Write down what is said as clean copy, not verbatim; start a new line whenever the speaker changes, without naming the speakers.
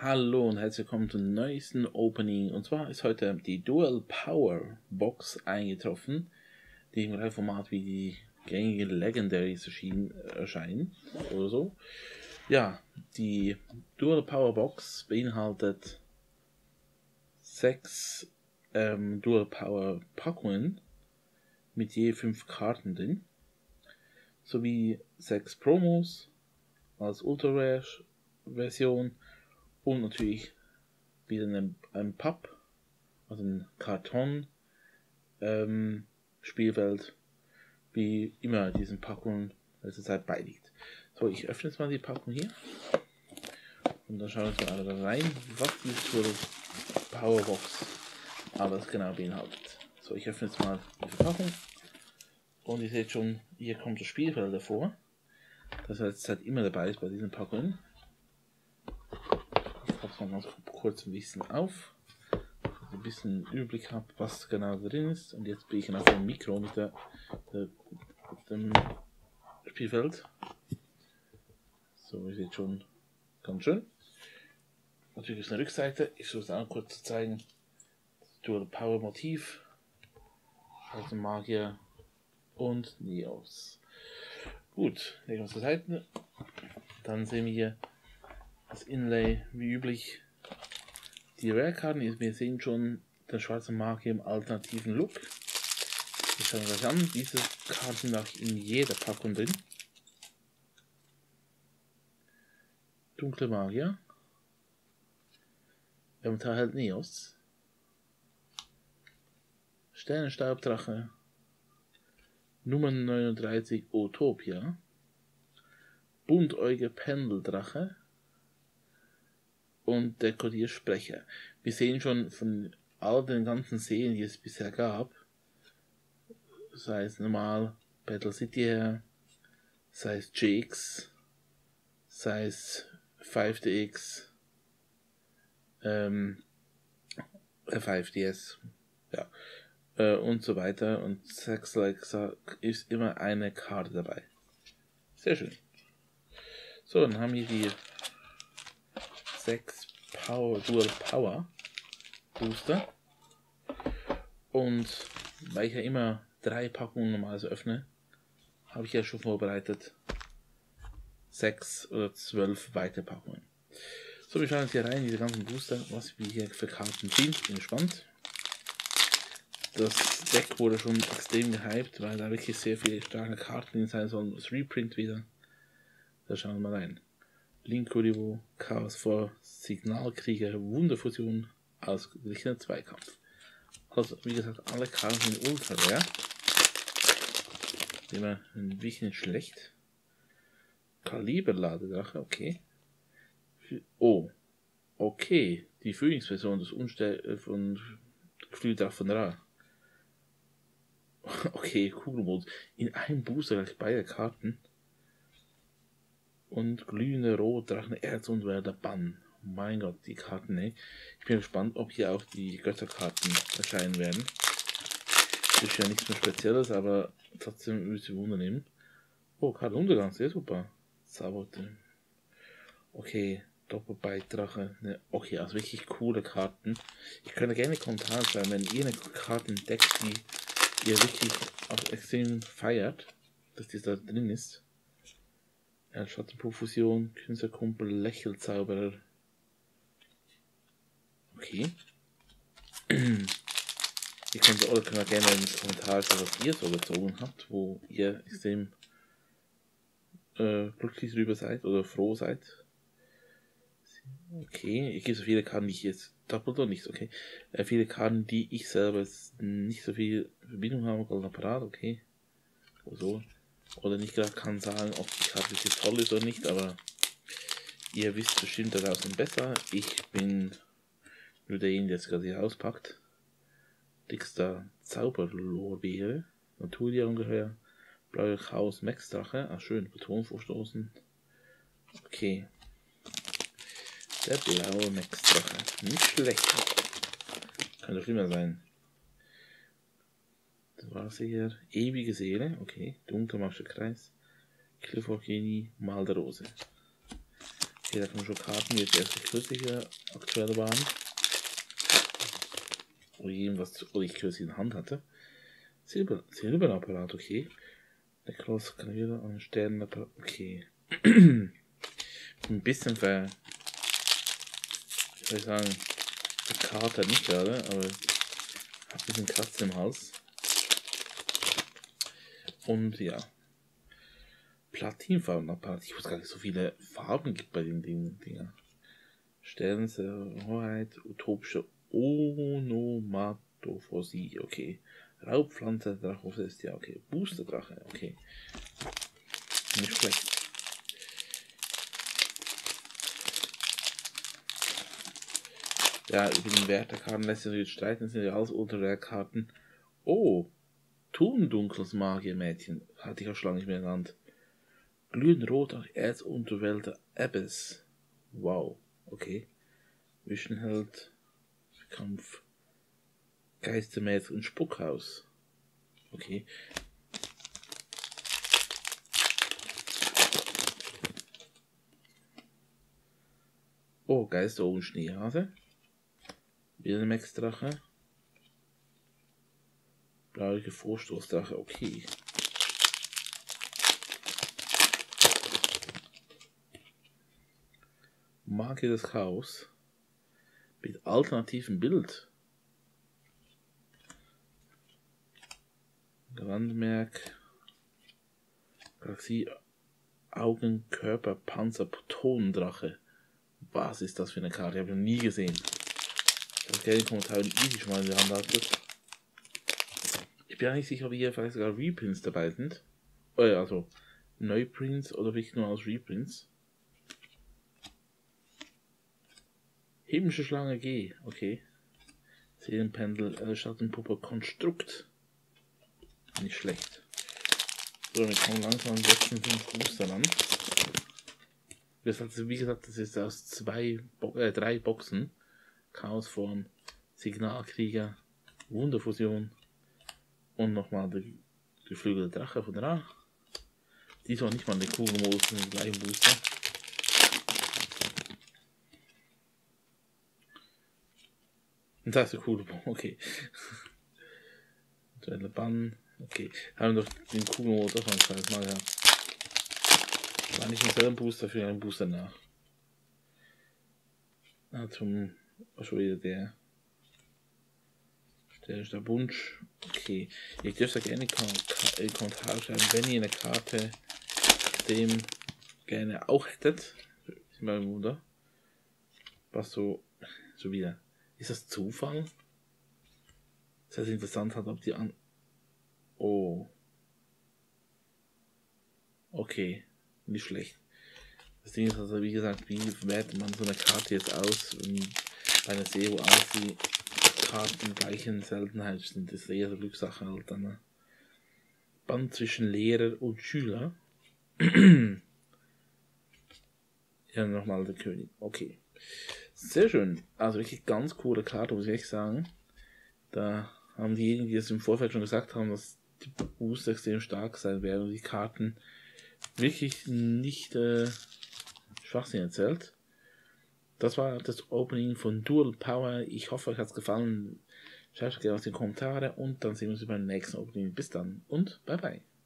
Hallo und herzlich willkommen zum neuesten Opening. Und zwar ist heute die Dual Power Box eingetroffen, die im gleichen Format wie die gängigen Legendaries erscheinen oder so. Ja, die Dual Power Box beinhaltet 6 Dual Power Packungen mit je 5 Karten drin, sowie 6 Promos als Ultra Rare Version und natürlich wieder ein Papp, also ein Karton Spielfeld, wie immer diesen Packungen letzte Zeit beiliegt. So, ich öffne jetzt mal die Packung hier und dann schauen wir uns mal alle rein, was die Powerbox alles genau beinhaltet. So, ich öffne jetzt mal die Verpackung und ihr seht schon, hier kommt das Spielfeld davor, das letzte Zeit immer dabei ist bei diesen Packungen. Ich fasse mal ganz kurz ein bisschen auf, dass ich ein bisschen Überblick habe, was genau drin ist. Und jetzt bin ich auf dem Mikro mit dem Spielfeld. So, ihr seht schon ganz schön. Natürlich ist eine Rückseite. Ich versuche es auch kurz zu zeigen. Das Dual Power Motiv, also Magier und Neos. Gut, legen wir es zur Seite. Dann sehen wir hier das Inlay wie üblich. Die Rare-Karten, wir sehen schon den schwarzen Magier im alternativen Look. Wir schauen gleich an. Diese Karten sind auch in jeder Packung drin. Dunkle Magier. Wir haben halt Neos. Sternenstaubdrache. Nummer 39 Utopia. Buntäuge Pendeldrache. Und Dekodiersprecher. Wir sehen schon von all den ganzen Serien, die es bisher gab, sei es normal Battle City her, sei es GX, sei es 5DX, 5DS, ja, und so weiter. Und Sex Alexa ist immer eine Karte dabei. Sehr schön. So, dann haben wir die 6 Dual Power Booster. Und weil ich ja immer 3 Packungen normalerweise öffne, habe ich ja schon vorbereitet 6 oder 12 weitere Packungen. So, wir schauen jetzt hier rein, diese ganzen Booster, was wir hier für Karten ziehen. Bin gespannt. Das Deck wurde schon extrem gehypt, weil da wirklich sehr viele starke Karten drin sein sollen. Das Reprint wieder. Da schauen wir mal rein. Linkuribo, Chaos vor, Signalkrieger, Wunderfusion, ausgeglichener Zweikampf. Also, wie gesagt, alle Karten sind ultra rare. Immer ein bisschen schlecht. Kaliberladedrache, okay. Oh, okay. Die Phoenix-Version des von Geflügeldrache von Ra. Okay, Kugelmodus. In einem Booster gleich beide Karten. Und glühende Rotdrachen, Erzunterwälder, Bann. Mein Gott, die Karten, ey. Ich bin gespannt, ob hier auch die Götterkarten erscheinen werden. Das ist ja nichts mehr Spezielles, aber trotzdem würde ich Wunder nehmen. Oh, Karte Untergang, sehr super. Sabote. Okay, Doppelbeitrache. Ne, okay, also wirklich coole Karten. Ich könnte gerne Kommentare schreiben, wenn ihr eine Karte entdeckt, die ihr wirklich auch extrem feiert, dass die da drin ist. Ja, Schattenprofusion, Künstlerkumpel, Lächelzauberer. Okay. Ihr könnt auch gerne in den Kommentaren sagen, was ihr so gezogen habt, wo ihr extrem glücklich drüber seid oder froh seid. Okay, ich gebe so viele Karten, die ich jetzt doppelt oder nicht, okay. Viele Karten, die ich selber nicht so viel Verbindung habe, Goldener Apparat, okay. Oder so. Oder nicht gerade kann sagen, ob die Karte wirklich toll ist oder nicht, aber ihr wisst bestimmt da draußen besser. Ich bin nur derjenige, der es gerade hier auspackt. Dickster Zauberlorbeere, Naturjungeheuer, blaue Chaos Max-Drache, ach schön, Beton vorstoßen. Okay. Der blaue Max-Drache, nicht schlecht. Könnte schlimmer sein. Das war's hier. Ewige Seele, okay. Dunkelmarscher Kreis. Clifford Genie, Mal der Rose. Okay, da kommen schon Karten, die jetzt erst kürzlich aktuell waren. Oder irgendwas, oder ich kürzlich in der Hand hatte. Silberapparat, okay. Der Cross kann wieder an Sternenapparat, okay. Ein bisschen wie soll ich sagen, verkatert nicht gerade, aber hab ein bisschen Katze im Hals. Und ja. Platinfarbenapparat. Ich wusste gar nicht, so viele Farben gibt bei den Dinger. Sternenhoheit, utopische Onomatophosie, okay. Raubpflanze, Drache, ist ja okay. Booster-Drache, okay. Nicht schlecht. Ja, über den Wert der Karten lässt sich natürlich streiten, das sind ja alles Ultra-Rare-Karten. Oh, Tundunkles Magiermädchen, hatte ich auch schon lange nicht mehr genannt. Glühend rot auf Erzunterwelt Abyss. Wow, okay. Visionheld, Kampf, Geistermädchen und Spuckhaus. Okay. Oh, Geister oben Schneehase. Wieder ein Max-Drache. Blaue Vorstoßdrache, okay. Magie des Chaos. Mit alternativem Bild. Grandmerk. Galaxie. Augen, Körper, Panzer, Protonendrache. Was ist das für eine Karte? Ich habe noch nie gesehen. Das gerne in den Kommentaren easy schon mal in der Hand hattet. Ich bin eigentlich sicher, ob hier vielleicht sogar Reprints dabei sind. Also Neuprints oder wirklich nur als Reprints. Himmlische Schlange G, okay. Seelenpendel, Schattenpuppe, Konstrukt. Nicht schlecht. So, wir kommen langsam an 5 Booster an. Wie gesagt, das ist aus 3 Boxen. Chaosform, Signalkrieger, Wunderfusion und nochmal der geflügelte Drache von Ra. Diesmal nicht mal der Kugelmodus in den gleichen Booster. Und das ist der coole Bogen, okay. Duelle Bann, okay. Haben wir doch den Kugelmodus auch noch ein kleines Mal gehabt. War nicht ein selben Booster für einen Booster nach. Zum schon wieder der ist der Wunsch. Okay. Ihr dürft ja gerne in die Kommentare schreiben, wenn ihr eine Karte dem gerne auch hättet. Ist mal ein Wunder. Was so wieder. Ist das Zufall? Das heißt interessant hat, ob die an. Oh. Okay. Nicht schlecht. Das Ding ist also, wie gesagt, wie wertet man so eine Karte jetzt aus? Bei einer Serie, wo alles die Karten gleichen Seltenheit sind, das ist eher so Glückssache halt dann. Ne? Band zwischen Lehrer und Schüler. Ja, nochmal der König. Okay. Sehr schön. Also wirklich ganz coole Karte, muss ich echt sagen. Da haben diejenigen, die es im Vorfeld schon gesagt haben, dass die Booster extrem stark sein werden und die Karten wirklich nicht Schwachsinn erzählt. Das war das Opening von Dual Power. Ich hoffe, euch hat es gefallen. Schreibt gerne aus den Kommentaren und dann sehen wir uns beim nächsten Opening. Bis dann und bye bye.